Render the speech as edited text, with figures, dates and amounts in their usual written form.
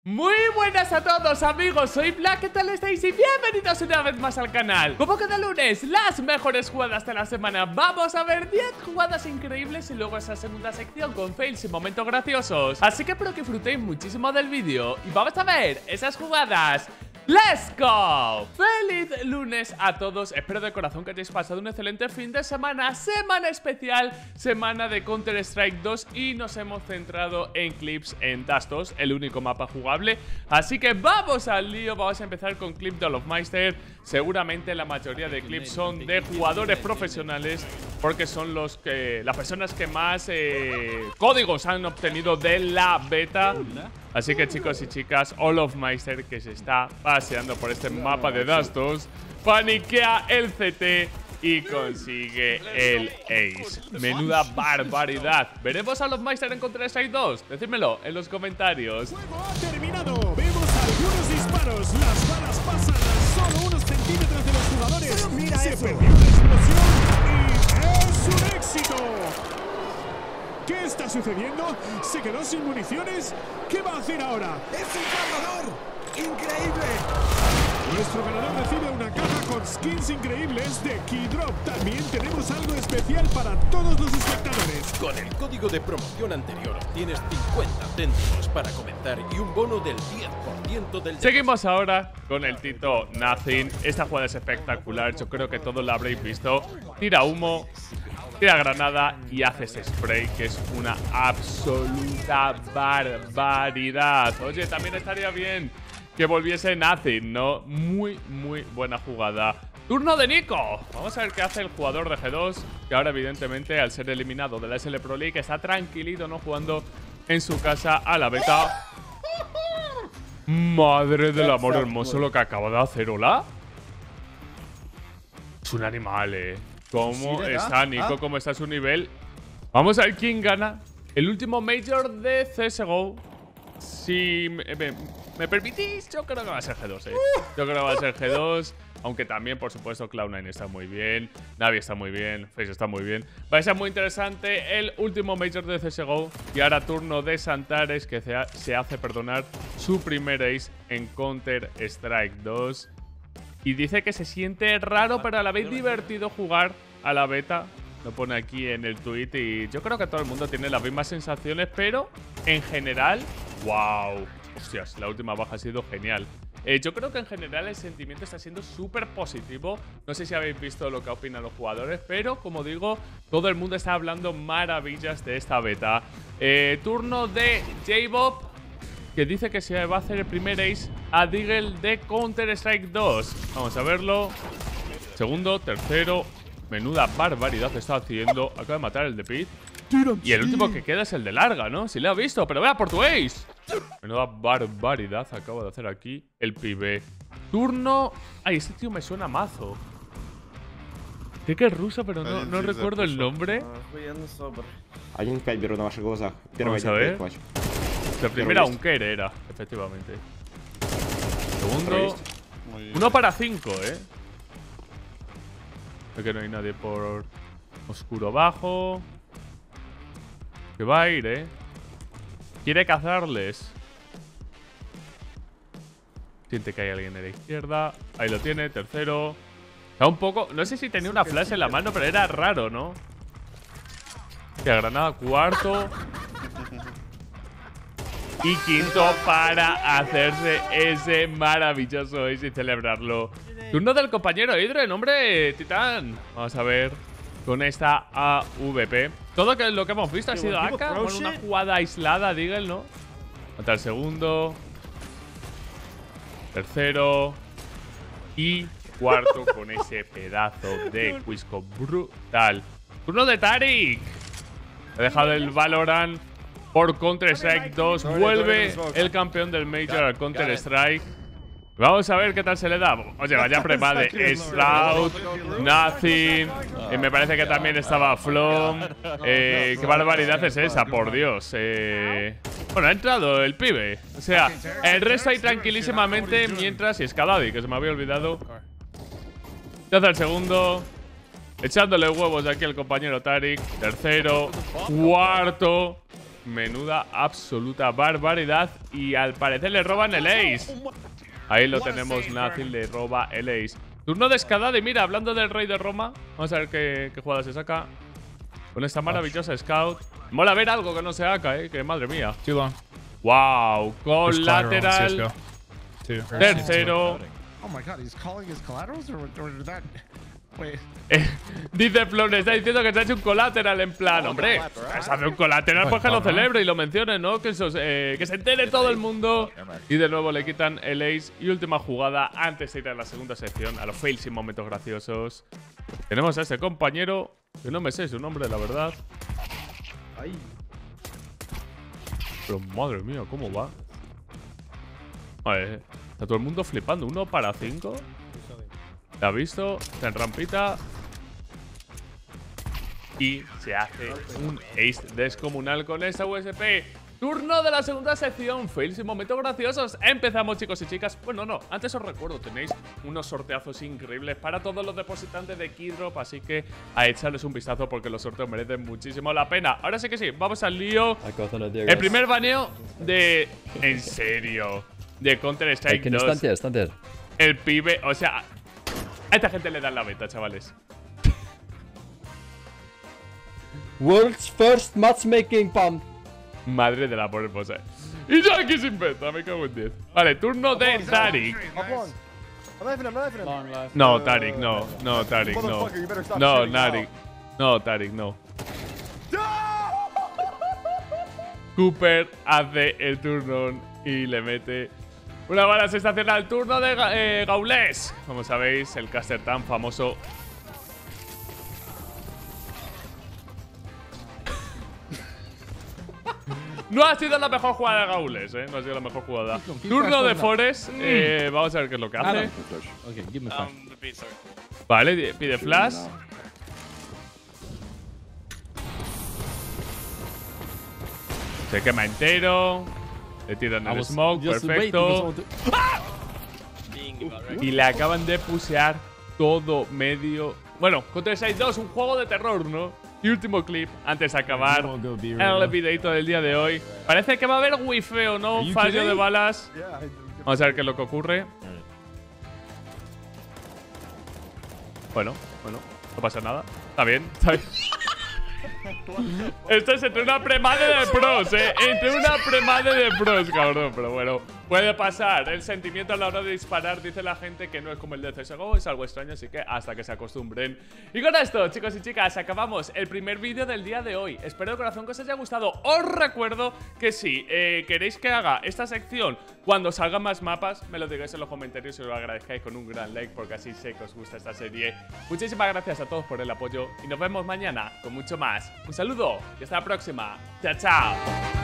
Muy buenas a todos amigos, soy Black, ¿qué tal estáis? Y bienvenidos una vez más al canal. Como cada lunes, las mejores jugadas de la semana. Vamos a ver 10 jugadas increíbles y luego esa segunda sección con fails y momentos graciosos. Así que espero que disfrutéis muchísimo del vídeo y vamos a ver esas jugadas. ¡Let's go! ¡Feliz lunes a todos! Espero de corazón que hayáis pasado un excelente fin de semana. Semana especial, semana de Counter-Strike 2. Y nos hemos centrado en clips en Dust 2, el único mapa jugable. Así que vamos al lío. Vamos a empezar con clip de Olofmeister. Seguramente la mayoría de clips son de jugadores profesionales, porque son las personas que más códigos han obtenido de la beta. Así que chicos y chicas, Olofmeister, que se está paseando por este mapa de Dust 2, paniquea el CT y consigue el Ace. Menuda barbaridad. ¿Veremos a Olofmeister en Counter-Strike 2? Decídmelo en los comentarios. El juego ha terminado. Vemos algunos disparos. Las balas pasan a solo unos centímetros de los jugadores. Mira Se perdió la explosión y es un éxito. ¿Qué está sucediendo? ¿Se quedó sin municiones? ¿Qué va a hacer ahora? ¡Es un cargador! ¡Increíble! Nuestro ganador recibe una caja con skins increíbles de Keydrop. También tenemos algo especial para todos los espectadores. Con el código de promoción anterior obtienes 50 céntimos para comenzar y un bono del 10% del... Seguimos ahora con el Tito Nothing. Esta jugada es espectacular, yo creo que todos la habréis visto. Tira humo, tira granada y haces spray, que es una absoluta barbaridad. Oye, también estaría bien que volviese Nothing, ¿no? Muy buena jugada. Turno de Nico. Vamos a ver qué hace el jugador de G2, que ahora evidentemente al ser eliminado de la SL Pro League está tranquilito, ¿no? Jugando en su casa a la beta. Madre del amor hermoso lo que acaba de hacer, ¿hola? Es un animal, ¿Cómo está Nico? ¿Cómo está su nivel? Vamos a ver quién gana el último Major de CSGO. Si me permitís, yo creo que va a ser G2, Yo creo que va a ser G2. Aunque también, por supuesto, Cloud9 está muy bien, Navi está muy bien, Face está muy bien. Va a ser muy interesante el último Major de CSGO. Y ahora turno de Santares, que se hace perdonar su primer ace en Counter-Strike 2. Y dice que se siente raro, pero a la vez divertido jugar a la beta. Lo pone aquí en el tweet y yo creo que todo el mundo tiene las mismas sensaciones, pero en general, wow. Hostias, la última baja ha sido genial. Yo creo que en general el sentimiento está siendo súper positivo. No sé si habéis visto lo que opinan los jugadores, pero como digo, todo el mundo está hablando maravillas de esta beta. Turno de J-Bob, que dice que se va a hacer el primer ace a Deagle de Counter-Strike 2. Vamos a verlo. Segundo, tercero. Menuda barbaridad está haciendo. Acaba de matar el de Pit. Y el último que queda es el de larga, ¿no? Si le ha visto, pero vea por tu ace. Menuda barbaridad acabo de hacer aquí el pibe. Turno... Ay, este tío me suena mazo. Sé que es ruso, pero no recuerdo el nombre. Один 5 беру на ваших глазах. Vamos a ver. La primera Unker era, efectivamente. Segundo. 1 para 5, Creo que no hay nadie por oscuro bajo. Que va a ir, Quiere cazarles. Siente que hay alguien a la izquierda. Ahí lo tiene, tercero. Está un poco... No sé si tenía una flash en la mano, pero era raro, ¿no? Que granada, cuarto. Y quinto para hacerse ese maravilloso ace y celebrarlo. Turno del compañero Hydren, hombre, Titán. Vamos a ver con esta AWP. Todo lo que hemos visto ha sido AK. Bueno, una jugada aislada, Deagle, ¿no? Hasta el segundo. Tercero. Y cuarto con ese pedazo de Quisco brutal. Turno de Tarik. Ha dejado el Valorant por Counter-Strike 2. Vuelve el campeón del Major al Counter-Strike. Vamos a ver qué tal se le da. Oye, vaya prepa de Stroud, Nothing. Me parece que también estaba Flom. Qué barbaridad es esa, por Dios. Bueno, ha entrado el pibe. O sea, el resto ahí tranquilísimamente. Mientras, y Skadadi, que se me había olvidado. Ya hace el segundo. Echándole huevos aquí al compañero Tarik. Tercero. Cuarto. Menuda absoluta barbaridad. Y al parecer le roban el ace. Ahí lo tenemos, Nazi le roba el ace. Turno de Escadade. Mira, hablando del rey de Roma, vamos a ver qué jugada se saca con esta maravillosa scout. Mola ver algo que no se haga, que madre mía. Wow, colateral. Tercero. Oh my god, he's calling his collaterals or that. Wait. Dice Flor, está diciendo que se ha hecho un colateral en plan. Hombre, se hace un colateral, pues que lo celebre y lo mencione, ¿no? Que se entere todo el mundo. Y de nuevo le quitan el ace. Y última jugada antes de ir a la segunda sección, a los fails sin momentos graciosos. Tenemos a este compañero, que no me sé su nombre, la verdad. Pero madre mía, ¿cómo va? A ver, está todo el mundo flipando. 1 para 5. ¿La ha visto? Está en rampita. Y se hace un ace descomunal con esta USP. Turno de la segunda sección. Fails y momentos graciosos. Empezamos, chicos y chicas. Bueno, no. Antes os recuerdo, tenéis unos sorteazos increíbles para todos los depositantes de Keydrop. Así que a echarles un vistazo porque los sorteos merecen muchísimo la pena. Ahora sí que sí. Vamos al lío. El primer baneo de... En serio. De Counter-Strike 2. El pibe... O sea... A esta gente le dan la beta, chavales. World's first matchmaking pump. Madre de la pobre esposa. Y yo aquí sin beta, me cago en 10. Vale, turno de Tarik. No, Tarik, no. No, Tarik, no. No, Tarik. No, Tarik, no. Cooper hace el turno y le mete una bala sensacional. Turno de Gaules. Como sabéis, el caster tan famoso. No ha sido la mejor jugada de Gaules, No ha sido la mejor jugada. Turno de Forest. Vamos a ver qué es lo que hace. Vale, pide flash. Se quema entero. Le tiran el smoke, perfecto. ¡Ah! Y le acaban de pusear todo medio. Bueno, Counter-Strike 2, un juego de terror, ¿no? Y último clip, antes de acabar el videito del día de hoy. Parece que va a haber wifi o no, un fallo de balas. Vamos a ver qué es lo que ocurre. Bueno, no pasa nada. Está bien, está bien. Esto es entre una premade de pros, Entre una premade de pros, cabrón. Pero bueno, puede pasar. El sentimiento a la hora de disparar, dice la gente, que no es como el de CSGO. Es algo extraño, así que hasta que se acostumbren. Y con esto, chicos y chicas, acabamos el primer vídeo del día de hoy. Espero de corazón que os haya gustado. Os recuerdo que si queréis que haga esta sección cuando salgan más mapas, me lo digáis en los comentarios y os lo agradezcáis con un gran like, porque así sé que os gusta esta serie. Muchísimas gracias a todos por el apoyo y nos vemos mañana con mucho más. Un saludo y hasta la próxima. Chao, chao.